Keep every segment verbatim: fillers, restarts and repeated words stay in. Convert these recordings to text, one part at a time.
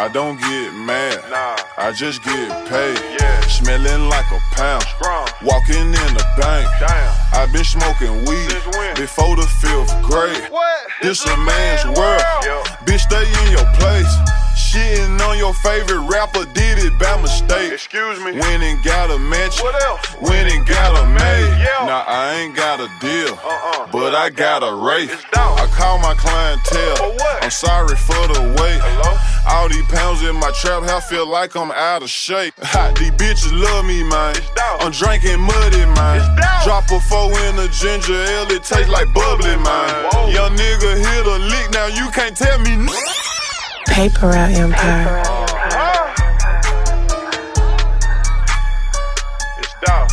I don't get mad, Nah. I just get paid. Yeah. Smelling like a pound, Strong. walking in the bank. Damn. I've been smoking weed Since when? before the fifth grade. What? This a man's world. Yeah. Bitch, stay in your place. Shitting on your favorite rapper, did it by mistake. Excuse me. Went and got a mansion, What else? went and got a maid. Yeah. Now I ain't got a deal, Uh-uh. but I got a rate. It's Dolph. I call my clientele. For what? I'm sorry for the wait. Hello? All these pounds in my trap house feel like I'm out of shape. Hot, these bitches love me, man. It's Dolph. I'm drinking muddy, man. It's Dolph. Drop a four in a ginger ale, it tastes like bubbly, man. Whoa. Young nigga hit a lick, now you can't tell me n Paper Route Empire. Huh? It's Dolph.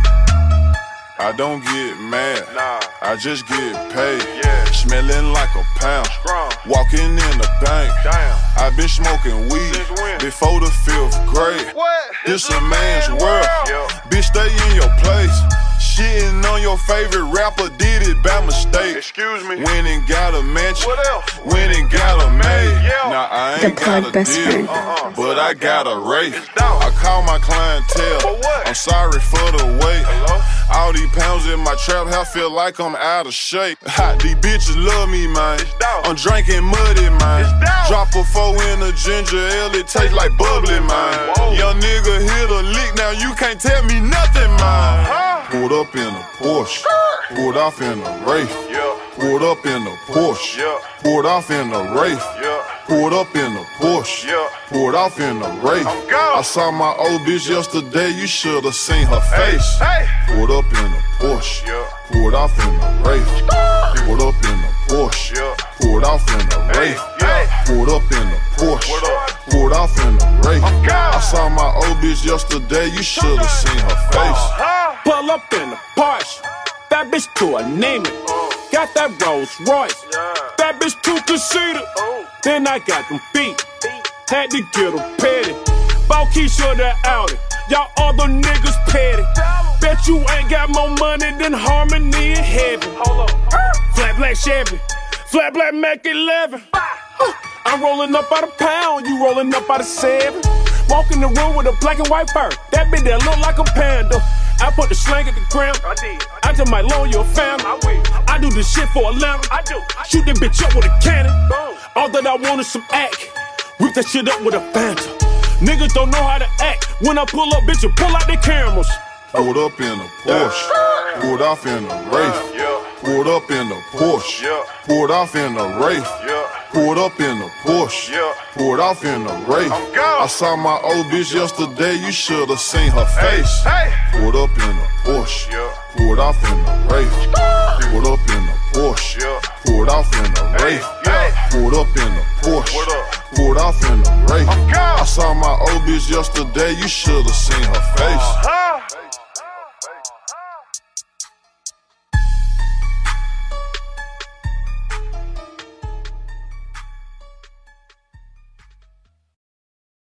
I don't get mad, Nah. I just get paid. Yeah. Smelling like a pound, Strong. walking in the bank. Damn. I've been smoking weed Since when? before the fifth grade. What? This a man's world. Yeah. Bitch, stay in your place. Shitting on your favorite rapper, did it by mistake. Excuse me. Went and got a mansion, What else? went and got a maid. Yeah. Now I The ain't got plug a best deal, friend. Uh-uh. but I got a rate. It's Dolph. I call my clientele. For what? I'm sorry for the wait. Hello? All these pounds in my trap house feel like I'm out of shape. Hot, these bitches love me, man. Dolph. I'm drinking muddy, man. It's Dolph. Drop a four in a ginger ale, it tastes like bubbly, man. Whoa. Young nigga hit a lick, now you can't tell me nothing, man. Huh? Pulled up in a Porsche, pulled off in a Wraith. Yeah. Pulled up in a Porsche, Yeah. pulled off in a Wraith. Yeah. Pulled up in a Porsche, Yeah. pulled off in a Wraith. I'm gone. I saw my old bitch yesterday, you should've seen her face. Hey. Pulled up in a Porsche, Yeah. pulled off in a Wraith. Pulled up in a Porsche, Yeah. pulled off in a Hey. Wraith. Hey. Pulled up in a Porsche, What up? pulled off in a Wraith. I'm gone. I saw my old bitch yesterday, you should've seen her face. Huh? Pull up in a Porsche, that bitch to a name it. Got that Rolls Royce, Yeah. that bitch too conceited. Oh. Then I got them feet, had to get them petty. Bought Keisha the Audi, y'all other niggas petty. Bet you ain't got more money than Harmony in heaven. Hold up. Flat black Chevy, flat black Mac eleven. Huh, I'm rolling up out a pound, you rolling up out a seven. Walk in the room with a black and white fur, that bitch that look like a panda. I put the slang at the ground, I did. I just might loan you a family. I will. I do this shit for Atlanta. I do. I Shoot that bitch up with a cannon. Boom. All that I want is some act. Whip that shit up with a Fanta. Niggas don't know how to act. When I pull up, bitch, you pull out their cameras. Pulled up in a Porsche, pulled off in a Wraith. Yeah. Pulled up in a Porsche, Yeah. pulled off in a Wraith. Yeah. Pulled up in a Porsche, Yeah. pulled off in a Wraith. I'm gone. I saw my old bitch yesterday, you should've seen her face. Hey. Pulled up in a Porsche, Yeah. pulled off in a Wraith. Pulled up in a Porsche, Yeah. pulled off in a Wraith. Hey. Pulled up in a Porsche, What up? pulled off in a Wraith. I'm gone. I saw my old bitch yesterday, you should've seen her face. Huh?